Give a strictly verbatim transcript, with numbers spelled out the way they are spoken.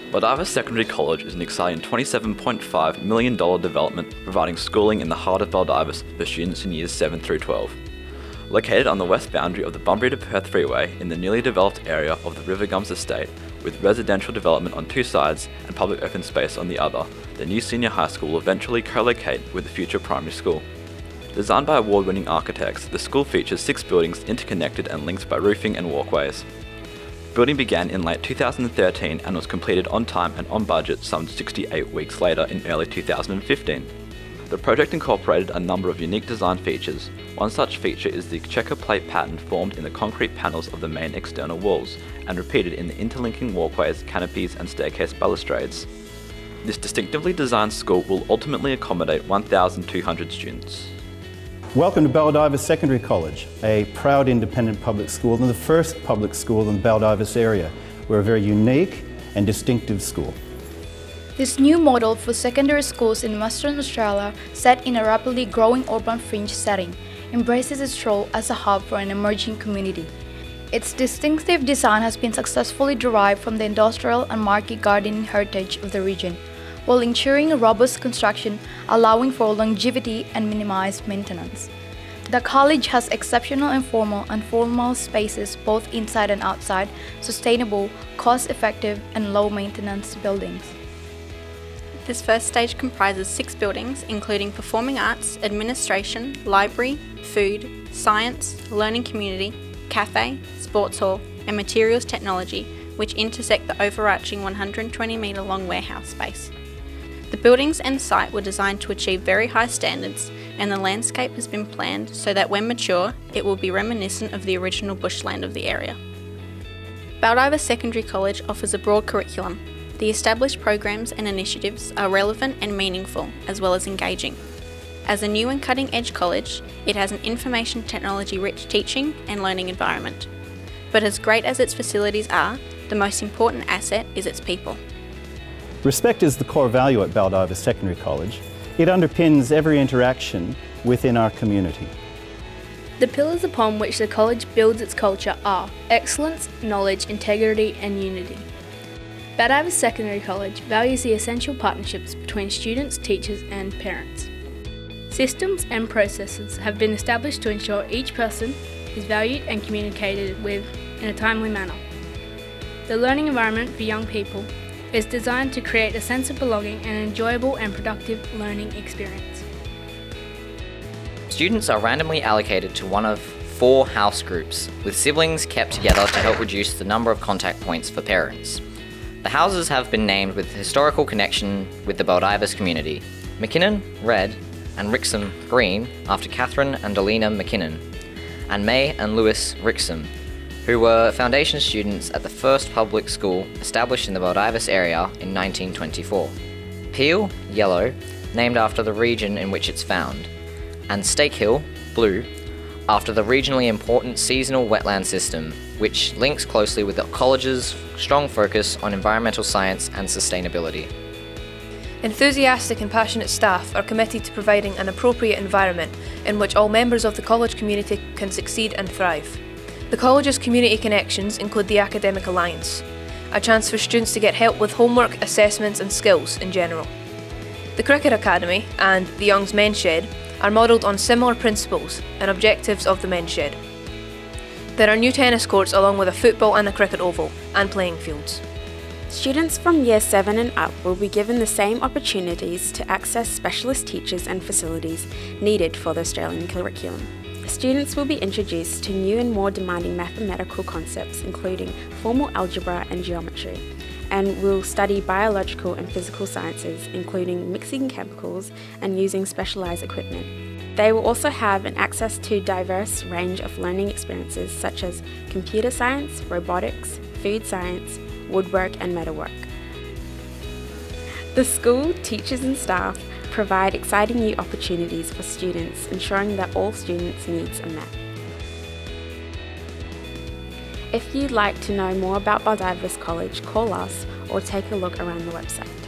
Baldivis Secondary College is an exciting twenty-seven point five million dollars development providing schooling in the heart of Baldivis for students in years seven through twelve. Located on the west boundary of the Bunbury to Perth Freeway in the newly developed area of the River Gums Estate, with residential development on two sides and public open space on the other, the new senior high school will eventually co-locate with the future primary school. Designed by award-winning architects, the school features six buildings interconnected and linked by roofing and walkways. Building began in late two thousand thirteen and was completed on time and on budget some sixty-eight weeks later in early two thousand fifteen. The project incorporated a number of unique design features. One such feature is the checker plate pattern formed in the concrete panels of the main external walls and repeated in the interlinking walkways, canopies and staircase balustrades. This distinctively designed school will ultimately accommodate one thousand two hundred students. Welcome to Baldivis Secondary College, a proud independent public school and the first public school in the Baldivis area. We're a very unique and distinctive school. This new model for secondary schools in Western Australia, set in a rapidly growing urban fringe setting, embraces its role as a hub for an emerging community. Its distinctive design has been successfully derived from the industrial and market gardening heritage of the region, while ensuring a robust construction, allowing for longevity and minimized maintenance. The college has exceptional informal and formal spaces both inside and outside, sustainable, cost-effective and low-maintenance buildings. This first stage comprises six buildings, including performing arts, administration, library, food, science, learning community, cafe, sports hall, and materials technology, which intersect the overarching one hundred twenty metre long warehouse space. The buildings and site were designed to achieve very high standards, and the landscape has been planned so that when mature, it will be reminiscent of the original bushland of the area. Baldivis Secondary College offers a broad curriculum. The established programs and initiatives are relevant and meaningful, as well as engaging. As a new and cutting-edge college, it has an information technology-rich teaching and learning environment. But as great as its facilities are, the most important asset is its people. Respect is the core value at Baldivis Secondary College. It underpins every interaction within our community. The pillars upon which the college builds its culture are excellence, knowledge, integrity and unity. Baldivis Secondary College values the essential partnerships between students, teachers and parents. Systems and processes have been established to ensure each person is valued and communicated with in a timely manner. The learning environment for young people is designed to create a sense of belonging and an enjoyable and productive learning experience. Students are randomly allocated to one of four house groups, with siblings kept together to help reduce the number of contact points for parents. The houses have been named with historical connection with the Baldivis community: McKinnon, red, and Rixham, green, after Catherine and Delina McKinnon, and May and Lewis Rixham, who were foundation students at the first public school established in the Baldivis area in nineteen twenty-four. Peel, yellow, named after the region in which it's found, and Stake Hill, blue, after the regionally important seasonal wetland system, which links closely with the college's strong focus on environmental science and sustainability. Enthusiastic and passionate staff are committed to providing an appropriate environment in which all members of the college community can succeed and thrive. The college's community connections include the Academic Alliance, a chance for students to get help with homework, assessments and skills in general. The Cricket Academy and the Young's Men's Shed are modelled on similar principles and objectives of the Men's Shed. There are new tennis courts along with a football and a cricket oval and playing fields. Students from Year seven and up will be given the same opportunities to access specialist teachers and facilities needed for the Australian curriculum. Students will be introduced to new and more demanding mathematical concepts, including formal algebra and geometry, and will study biological and physical sciences, including mixing chemicals and using specialised equipment. They will also have an access to a diverse range of learning experiences such as computer science, robotics, food science, woodwork and metalwork. The school, teachers and staff provide exciting new opportunities for students, ensuring that all students' needs are met. If you'd like to know more about Baldivis College, call us or take a look around the website.